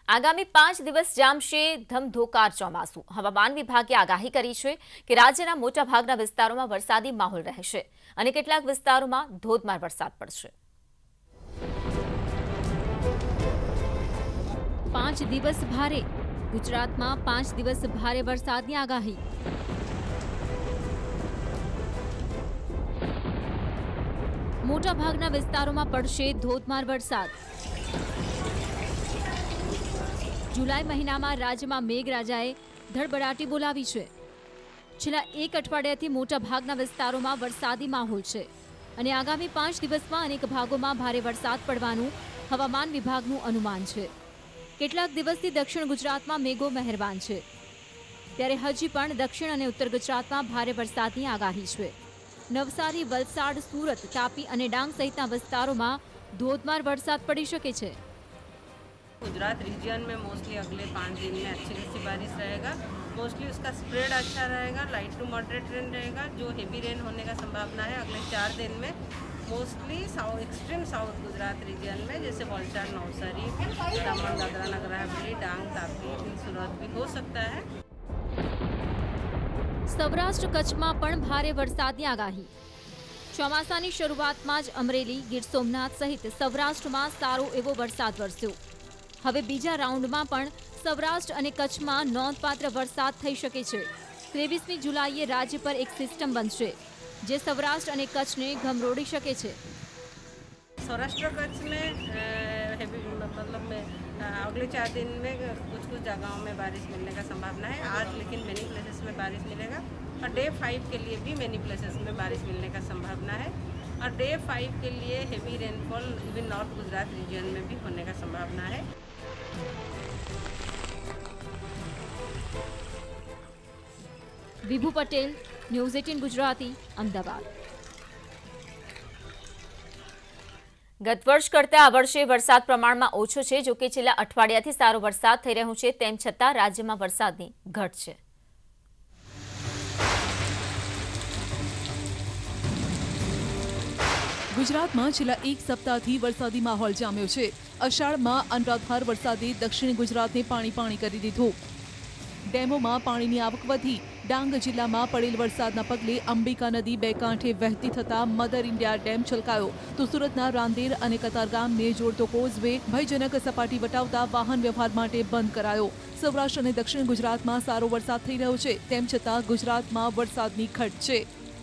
આગામી 5 દિવસ જામશે ધમધોકાર ચોમાસું। હવામાન વિભાગે આગાહી કરી છે કે રાજ્યના મોટાભાગના વિસ્તારોમાં વરસાદી માહોલ રહેશે અને કેટલાક વિસ્તારોમાં ધોધમાર વરસાદ પડશે। 5 દિવસ ભારે ગુજરાતમાં 5 દિવસ ભારે વરસાદની આગાહી। મોટાભાગના વિસ્તારોમાં પડશે ધોધમાર વરસાદ। जुलाई महीना में राज्य में मेघराजाए धड़बड़ाटी बोलावी छे। छेल्ला एक अठवाडियाथी मोटा भागना विस्तारों में वरसादी माहोल छे अने आगामी 5 दिवस में अनेक भागों में भारे वरसाद पड़वानुं हवामान विभागनुं अनुमान छे। केटलाक दिवसथी दक्षिण गुजरात में मेघो मेहरबान छे, त्यारे हजी पण दक्षिण अने उत्तर गुजरात में भारे वरसादनी आगाही छे। नवसारी, वलसाड, सूरत, तापी अने डांग सहितना विस्तारों में धोधमार वरसाद पड़ी शके छे। गुजरात रीजन में मोस्टली अगले 5 दिन में अच्छी खासी बारिश रहेगा। मोस्टली उसका स्प्रेड अच्छा रहेगा, लाइट टू मॉडरेट रेन रहेगा। जो हेवी रेन होने का संभावना है अगले 4 दिन में mostly extreme south Gujarat region में, जैसे वलसाड, नवसारी, दमण, दादरा नगर हवेली, डांग, तापी, सूरत भी हो सकता है। सौराष्ट्र कच्छ में पण भारे वरसादनी आगाही। ચોમાસાની શરૂઆતમાં જ અમરેલી, ગીર સોમનાથ સહિત સૌરાષ્ટ્રમાં સારો એવો વરસાદ વરસ્યો। હવે બીજા રાઉન્ડમાં પણ સૌરાષ્ટ્ર અને કચ્છમાં નોંધપાત્ર વરસાદ થઈ શકે છે। 23મી જુલાઈએ રાજ્ય પર એક સિસ્ટમ બનશે જે સૌરાષ્ટ્ર અને કચ્છને ગમરોડી શકે છે। सौराष्ट्र कच्छ में मतलब में अगले 4 दिन में कुछ जगहों में बारिश मिलने का संभावना है। आज लेकिन मेनी प्लेसेस में बारिश मिलेगा और डे 5 के लिए भी मेनी प्लेसेस में बारिश मिलने का संभावना है। और डे 5 के लिए heavy rainfall even north Gujarat region में भी होने का संभावना है। विभू पटेल, न्यूज़ 18 गुजराती, अमदावाद। गत वर्ष करता आ वर्षे वरसाद प्रमाण में ओछो छे। जो कि छेल्ला अठवाडियाथी सारो वरसाद थई रह्यो छे, तेम छतां राज्यमां वरसादनी घट छे। गुजरात में छेल्ला एक सप्ताहथी वरसादी माहौल जाम्यो छे। अषाढ़मां अनराधार वरसादे दक्षिण गुजरात ने पाणी पाणी करी दीधुं। डेमों में पानी की आवक वधी। डांग जिला में पड़ेल वरसादना पगले अंबिका नदी बे कांठे वहती थता मदर इंडिया डेम छलकायो, तो सूरतना रांदेर और कतारगाम ने जोड़तो कोजवे भयजनक सपाटी वटावता वाहन व्यवहार माटे बंद करायो। सौराष्ट्र और दक्षिण गुजरात में सारो वरसाद थई रह्यो छे, तेम छतां गुजरात में वरसादनी घट छे।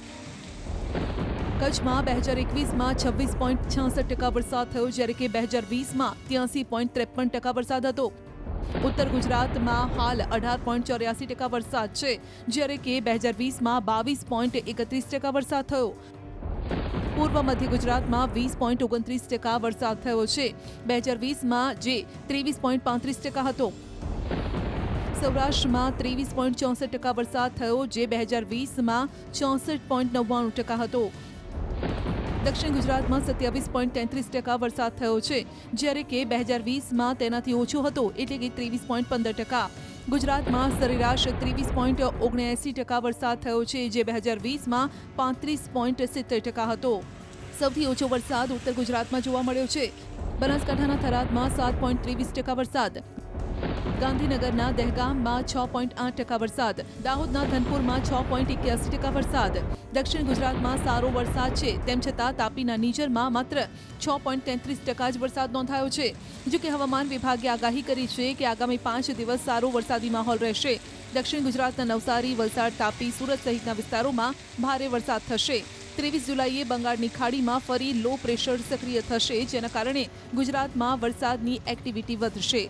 कच्छ में 2021 में 26.66% वरसाद थयो, ज्यारे के 2020 में 83.53% वरसाद हतो। उत्तर गुजरात में हाल 18.84% वरसाद है, ज्यारे के 2020 में 22.31% वरसाद थयो। पूर्व मध्य गुजरात में 20.29% वरसाद थयो छे, 2020 में जे 23.35% हतो। सौराष्ट्र में 23.64% वरसाद थयो, जे 2020 में 64.99% हतो। दक्षिण गुजरात में 27.33% वरसाद थयो छे, ज्यारे के 2020 में तेनाथी ओछो हतो, एटले के 23.15%। गुजरात में सरेराश 23.79% वरसाद थयो छे, जे 2020 में 35.70% हतो। सौथी ओछो वरसाद उत्तर गुजरात में जोवा मळ्यो छे। बनासकांठाना थराद में 7.23% वरसाद, गांधीनगरना दहेगाम में 6.8% वरसाद, दाहोदना धनपुर में 6.81% वरसाद। दक्षिण गुजरात में सारो वरसाद छे, तेम छतां तापीना नीजर में मात्र 6.33% ज वरसाद नोंधायो छे। जो कि हवामान विभागे आगाही करी छे कि आगामी 5 दिवस सारो वरसादी माहौल रहेशे। दक्षिण गुजरातना नवसारी, वलसाड, तापी, सूरत सहितना विस्तारों में भारे वरसाद थशे। 23 जुलाईए बंगाळनी खाड़ी में फरी लो प्रेशर सक्रिय थशे, जेना कारणे गुजरात में वरसादनी एक्टिविटी वधशे।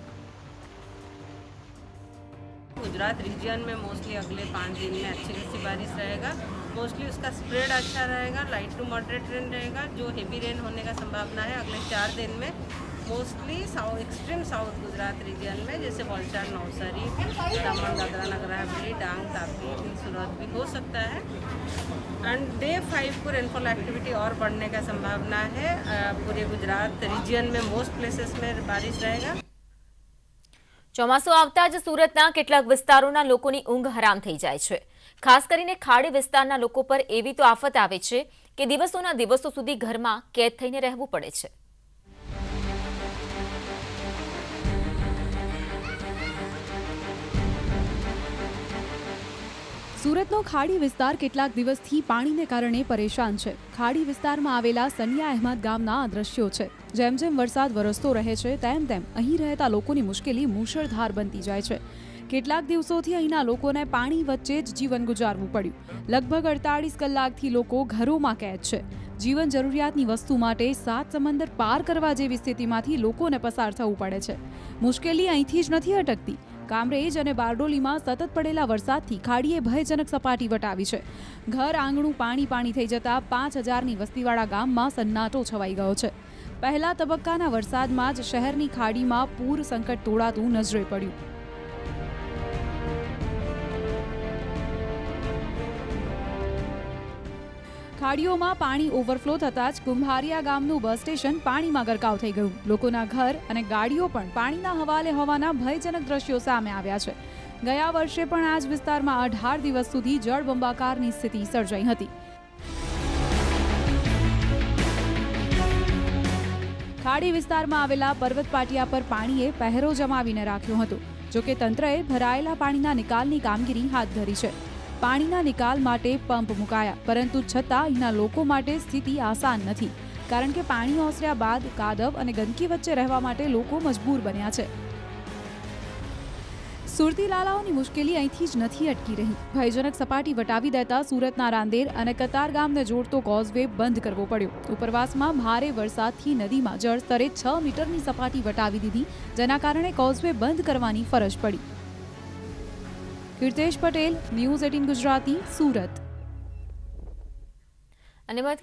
गुजरात रीजन में मोस्टली अगले 5 दिन में अच्छी खासी बारिश रहेगा। मोस्टली उसका स्प्रेड अच्छा रहेगा, लाइट टू मॉडरेट रेन रहेगा। जो हेवी रेन होने का संभावना है अगले 4 दिन में mostly extreme south Gujarat region में, जैसे वलसाड, नवसारी, दमण, दादरा नगर हवेली, डांग, तापी, सूरत भी हो सकता है। एंड डे 5 को रेनफॉल एक्टिविटी और बढ़ने का संभावना है। पूरे गुजरात रीजन में मोस्ट प्लेसेस में बारिश रहेगा। ચોમાસું આવતા જ સુરતના કેટલાક વિસ્તારોના લોકોની ઊંઘ હરામ થઈ જાય છે। ખાસ કરીને ખાડી વિસ્તારના લોકો પર એવી તો આફત આવે છે કે દિવસોના દિવસો સુધી ઘરમાં કેદ થઈને રહેવું પડે છે। સુરતનો ખાડી વિસ્તાર કેટલાક દિવસથી પાણીને કારણે પરેશાન છે. ખાડી વિસ્તારમાં આવેલા સનિયા અહેમદ ગામના આ દ્રશ્યો છે. જેમ જેમ વરસાદ વરસતો રહે છે તેમ તેમ અહીં રહેતા લોકોની મુશ્કેલી મૂશળધાર બનતી જાય છે. કેટલાક દિવસોથી અહીંના લોકોને પાણી વચ્ચે જ જીવન ગુજારવું પડ્યું. લગભગ 48 કલાકથી લોકો ઘરોમાં કેદ છે. જીવન જરૂરિયાતની વસ્તુ માટે 7 સમંદર પાર કરવા જેવી સ્થિતિમાંથી લોકોને પસાર થવું પડે છે. મુશ્કેલી અહીંથી જ નથી અટકતી. કામરેજ અને બારડોલીમાં સતત પડેલા વરસાદથી ખાડીએ ભયજનક સપાટી વટાવી છે. ઘર આંગણું પાણી થઈ જતા 5000ની વસ્તીવાળા ગામમાં સન્નાટો છવાઈ ગયો છે. પહેલા તબક્કાના વરસાદમાં જ શહેરની ખાડીમાં પૂર સંકટ તોડાતું નજરે પડ્યું. ખાડીઓમાં પાણી ઓવરફ્લો થતાં જ કુંભારિયા ગામનું બસ સ્ટેશન પાણીમાં ગરકાવ થઈ ગયું. લોકોના ઘર અને ગાડીઓ પણ પાણીના હવાલે હોવાના ભયજનક દ્રશ્યો સામે આવ્યા છે. ગયા વર્ષે પણ આ જ વિસ્તારમાં 18 દિવસ સુધી જળબંબાકારની સ્થિતિ સર્જાઈ હતી. ખાડી વિસ્તારમાં આવેલા પર્વત પાટિયા પર પાણીએ પહેરો જમાવીને રાખ્યો હતો. જોકે તંત્રએ ભરાયેલા પાણીના નિકાલની કામગીરી હાથ ધરી છે. પાણીના નિકાલ માટે પંપ મુકાયા, પરંતુ છતાં અહીંના લોકો માટે સ્થિતિ આસાન નથી, કારણ કે પાણી ઓસર્યા બાદ કાદવ અને ગંદકી વચ્ચે રહેવા માટે લોકો મજબૂર બન્યા છે. સુરતી લાલાઓની મુશ્કેલી અહીંથી જ નથી અટકી રહી. ભયજનક સપાટી વટાવી દેતા સુરતના રાંદેર અને કતાર ગામને જોડતો કોઝવે બંધ કરવો પડ્યો. ઉપરવાસમાં ભારે વરસાદથી નદીમાં જળસ્તરે 6 મીટરની સપાટી વટાવી દીધી, જેના કારણે કોઝવે બંધ કરવાની ફરજ પડી. કીર્તેશ પટેલ, ન્યૂઝ 18 ગુજરાતી, સુરત. અને